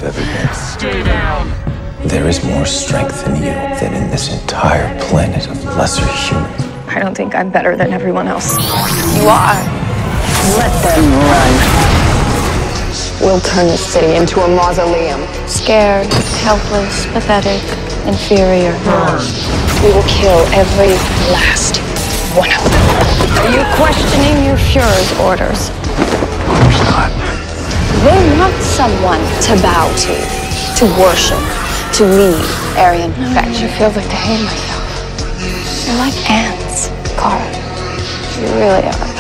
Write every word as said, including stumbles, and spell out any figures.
ever been. Stay down. There is more strength in you than in this entire planet of lesser humans. I don't think I'm better than everyone else. You are. Let them run. We'll turn the city into a mausoleum. Scared, helpless, pathetic, inferior. We will kill every last one of them. Are you questioning your Fuhrer's orders? Of course not. They want someone to bow to, to worship, to lead Aryan perfection. I feel like to hate myself. You're like ants, Cara. You really are.